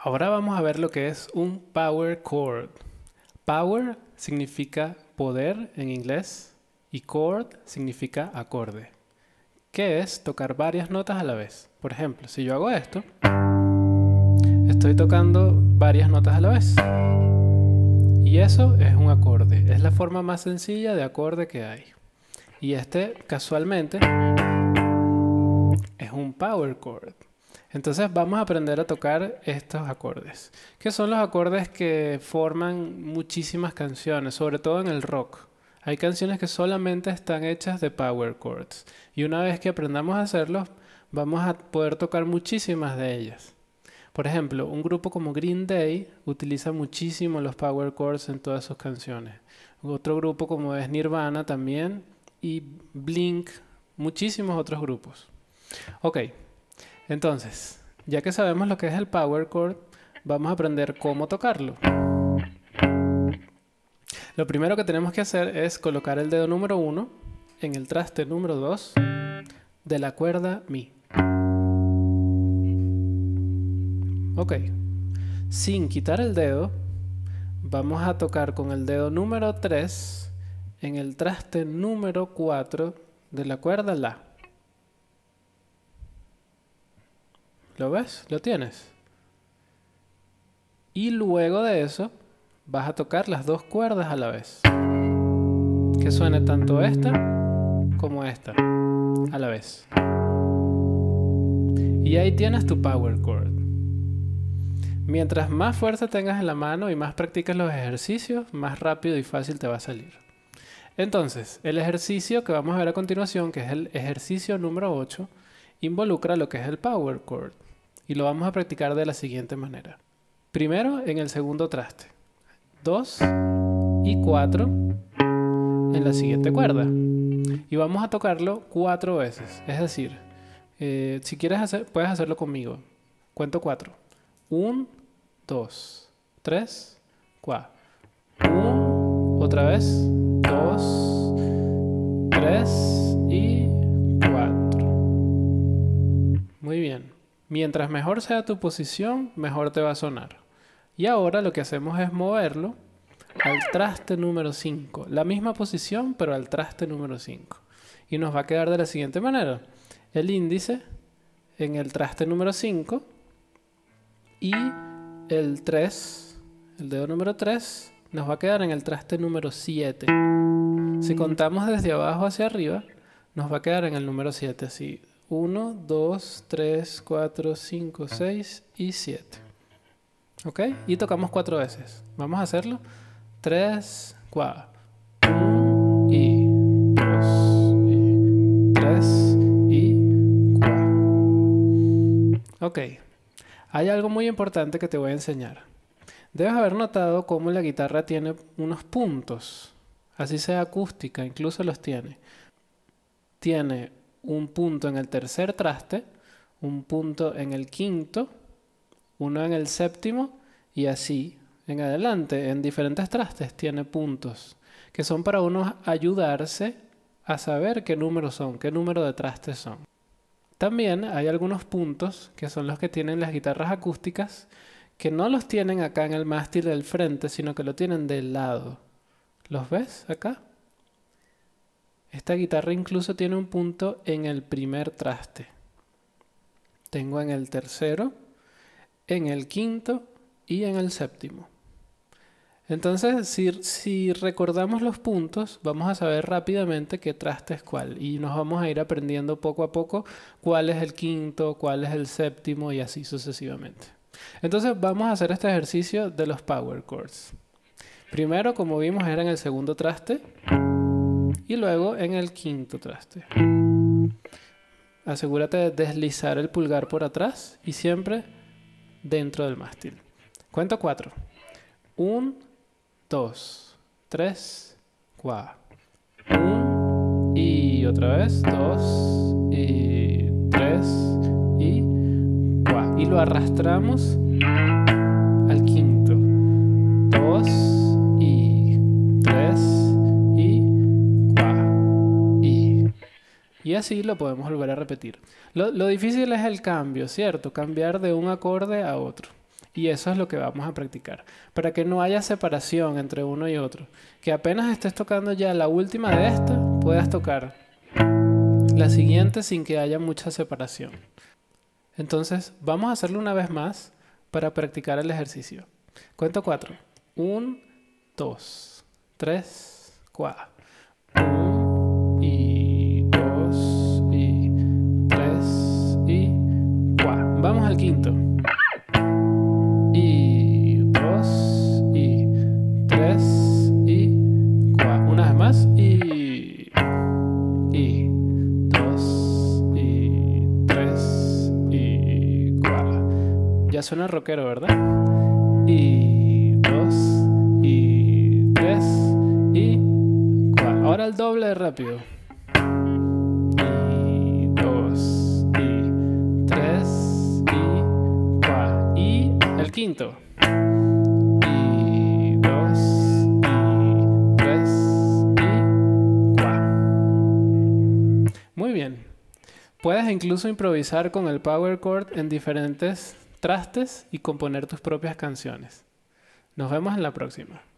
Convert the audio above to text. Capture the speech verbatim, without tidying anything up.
Ahora vamos a ver lo que es un power chord. Power significa poder en inglés y chord significa acorde, que es tocar varias notas a la vez. Por ejemplo, si yo hago esto, estoy tocando varias notas a la vez. Y eso es un acorde. Es la forma más sencilla de acorde que hay. Y este, casualmente, es un power chord. Entonces vamos a aprender a tocar estos acordes, que son los acordes que forman muchísimas canciones, sobre todo en el rock. Hay canciones que solamente están hechas de power chords. Y una vez que aprendamos a hacerlos, vamos a poder tocar muchísimas de ellas. Por ejemplo, un grupo como Green Day utiliza muchísimo los power chords en todas sus canciones. Otro grupo como es Nirvana también, y Blink, muchísimos otros grupos. Ok, entonces, ya que sabemos lo que es el power chord, vamos a aprender cómo tocarlo. Lo primero que tenemos que hacer es colocar el dedo número uno en el traste número dos de la cuerda Mi. Ok, sin quitar el dedo, vamos a tocar con el dedo número tres en el traste número cuatro de la cuerda La. ¿Lo ves? ¿Lo tienes? Y luego de eso, vas a tocar las dos cuerdas a la vez. Que suene tanto esta como esta a la vez. Y ahí tienes tu power chord. Mientras más fuerza tengas en la mano y más practiques los ejercicios, más rápido y fácil te va a salir. Entonces, el ejercicio que vamos a ver a continuación, que es el ejercicio número ocho, involucra lo que es el power chord. Y lo vamos a practicar de la siguiente manera. Primero en el segundo traste. dos y cuatro en la siguiente cuerda. Y vamos a tocarlo cuatro veces. Es decir, eh, si quieres hacer, puedes hacerlo conmigo. Cuento cuatro. uno, dos, tres, cuatro. uno, otra vez. dos, tres y cuatro. Muy bien. Mientras mejor sea tu posición, mejor te va a sonar. Y ahora lo que hacemos es moverlo al traste número cinco. La misma posición, pero al traste número cinco. Y nos va a quedar de la siguiente manera. El índice en el traste número cinco y el tres, el dedo número tres, nos va a quedar en el traste número siete. Si contamos desde abajo hacia arriba, nos va a quedar en el número siete, así. uno, dos, tres, cuatro, cinco, seis y siete. ¿Ok? Y tocamos cuatro veces. Vamos a hacerlo. tres, cuatro. uno y dos y tres y cuatro. Ok. Hay algo muy importante que te voy a enseñar. Debes haber notado cómo la guitarra tiene unos puntos. Así sea acústica, incluso los tiene. Tiene un punto en el tercer traste, un punto en el quinto, uno en el séptimo y así en adelante. En diferentes trastes tiene puntos que son para uno ayudarse a saber qué números son, qué número de trastes son. También hay algunos puntos que son los que tienen las guitarras acústicas que no los tienen acá en el mástil del frente, sino que lo tienen del lado. ¿Los ves acá? Esta guitarra incluso tiene un punto en el primer traste. Tengo en el tercero, en el quinto y en el séptimo. Entonces, si, si recordamos los puntos, vamos a saber rápidamente qué traste es cuál. Y nos vamos a ir aprendiendo poco a poco cuál es el quinto, cuál es el séptimo y así sucesivamente. Entonces, vamos a hacer este ejercicio de los power chords. Primero, como vimos, era en el segundo traste. Y luego en el quinto traste. Asegúrate de deslizar el pulgar por atrás y siempre dentro del mástil. Cuento cuatro. uno, dos, tres, cuatro. uno y otra vez. dos y tres y cuatro. Y lo arrastramos al quinto. dos y tres. Y así lo podemos volver a repetir. Lo, lo difícil es el cambio, ¿cierto? Cambiar de un acorde a otro. Y eso es lo que vamos a practicar, para que no haya separación entre uno y otro. Que apenas estés tocando ya la última de esta, puedas tocar la siguiente sin que haya mucha separación. Entonces, vamos a hacerlo una vez más para practicar el ejercicio. Cuento cuatro. Un, dos, tres, cuatro. Un, y dos, y tres, y cuatro. Vamos al quinto. Y dos, y tres, y cuatro. Una vez más. Y, y dos, y tres, y cuatro. Ya suena rockero, ¿verdad? Y dos, y tres, y cuatro. Ahora el doble de rápido. Y dos, y tres, y cuatro. Y el quinto. Y dos, y tres, y cuatro. Muy bien. Puedes incluso improvisar con el power chord en diferentes trastes y componer tus propias canciones. Nos vemos en la próxima.